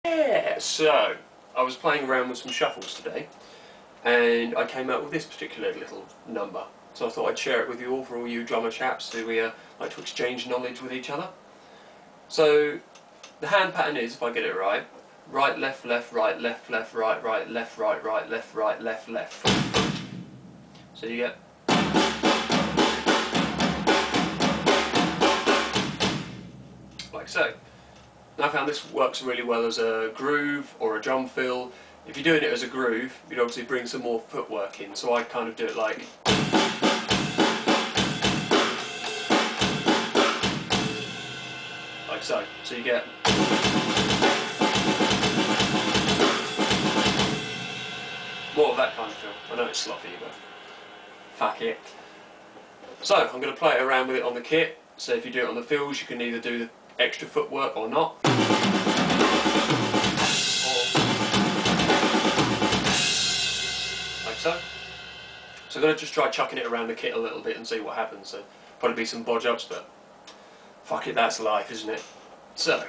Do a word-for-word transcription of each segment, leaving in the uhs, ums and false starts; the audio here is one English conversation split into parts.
Yeah, so I was playing around with some shuffles today and I came out with this particular little number. So I thought I'd share it with you all, for all you drummer chaps who we uh, like to exchange knowledge with each other. So the hand pattern is, if I get it right, right, left, left, right, left, left, right, right, left, right, right, left, right, left, left. So you get like so. Now I found this works really well as a groove or a drum fill. If you're doing it as a groove, you'd obviously bring some more footwork in, so I kind of do it like like so. So you get more of that kind of feel. I know it's sloppy, but fuck it. So I'm going to play around with it on the kit. So if you do it on the fills, you can either do the extra footwork or not. Or like so. So I'm going to just try chucking it around the kit a little bit and see what happens. So probably be some bodge ups, but fuck it, that's life, isn't it? So.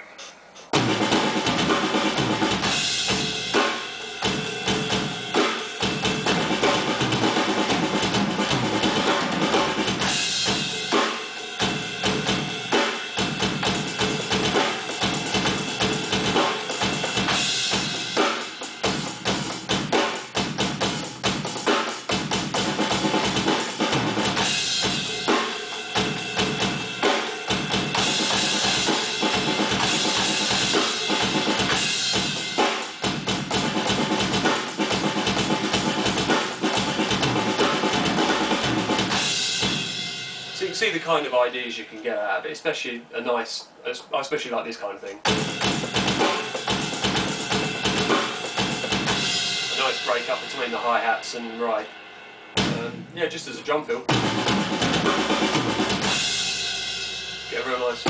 So you can see the kind of ideas you can get out of it, especially a nice, I especially like this kind of thing. A nice break up between the hi-hats and ride. Um, yeah, just as a drum fill. Get a real nice.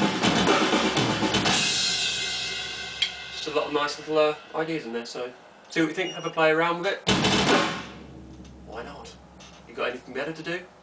Just a lot of nice little uh, ideas in there, so see what you think, have a play around with it. Why not? You got anything better to do?